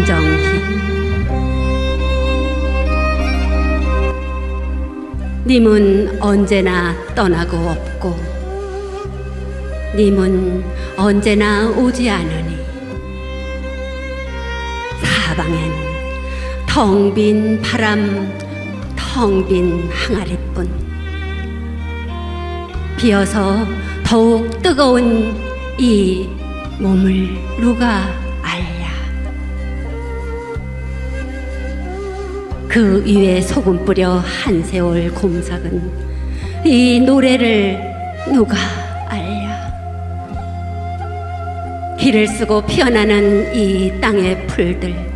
김정희. 님은 언제나 떠나고 없고 님은 언제나 오지 않으니 사방엔 텅 빈 바람, 텅 빈 항아리뿐. 비어서 더욱 뜨거운 이 몸을 누가 알랴. 그 위에 소금 뿌려 한 세월 곰삭은 이 노래를 누가 알랴. 길을 쓰고 피어나는 이 땅의 풀들,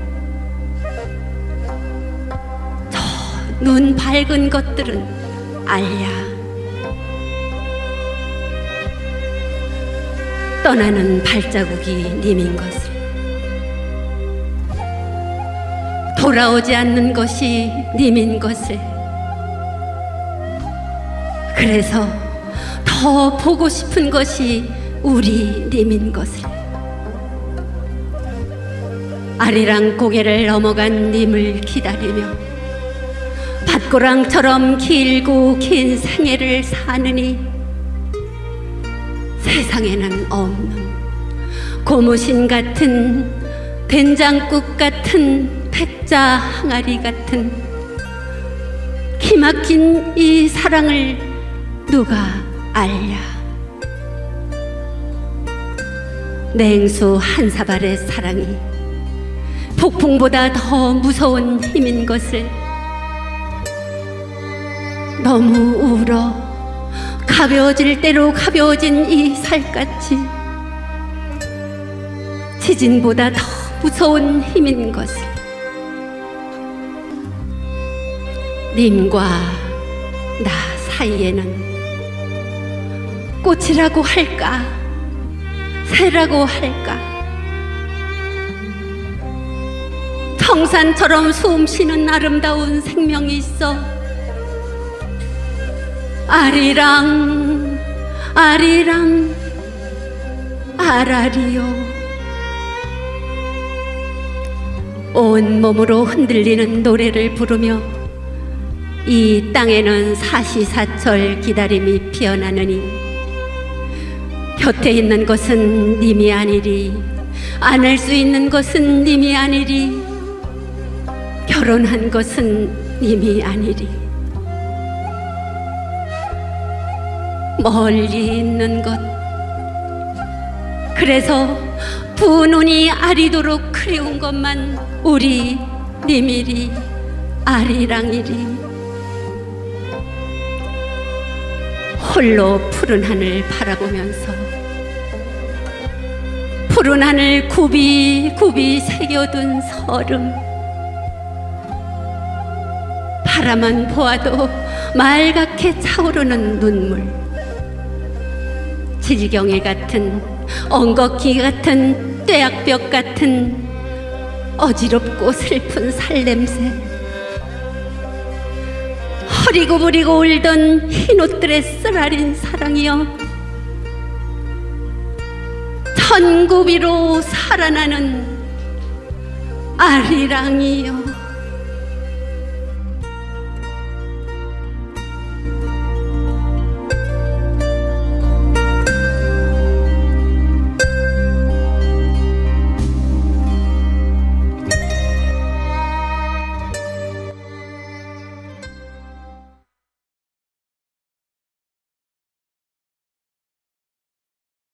저 눈 밝은 것들은 알랴. 떠나는 발자국이 님인 것을, 돌아오지 않는 것이 님인 것을, 그래서 더 보고 싶은 것이 우리 님인 것을, 아리랑 고개를 넘어간 님을 기다리며 밭고랑처럼 길고 긴 생애를 사느니 세상에는 없는 고무신 같은 된장국 같은 백자 항아리 같은 기막힌 이 사랑을 누가 알랴. 냉수 한 사발의 사랑이 폭풍보다 더 무서운 힘인 것을 너무 울어 가벼워질 대로 가벼워진 이 살갗이 지진보다 더 무서운 힘인 것을 님과 나 사이에는 꽃이라고 할까 새라고 할까 청산처럼 숨쉬는 아름다운 생명이 있어 아리랑 아리랑 아라리요. 온 몸으로 흔들리는 노래를 부르며 이 땅에는 사시사철 기다림이 피어나느니 곁에 있는 것은 님이 아니리, 안을 수 있는 것은 님이 아니리, 결혼한 것은 님이 아니리, 멀리 있는 것, 그래서 두 눈이 아리도록 그리운 것만 우리 님이리 아리랑이리. 홀로 푸른 하늘 바라보면서 푸른 하늘 굽이 새겨둔 설움, 바라만 보아도 말갛게 차오르는 눈물, 지지경일 같은 엉겁기 같은 뙤약볕 같은 어지럽고 슬픈 살냄새, 허리구부리고 울던 흰옷들의 쓰라린 사랑이여, 천구비로 살아나는 아리랑이여.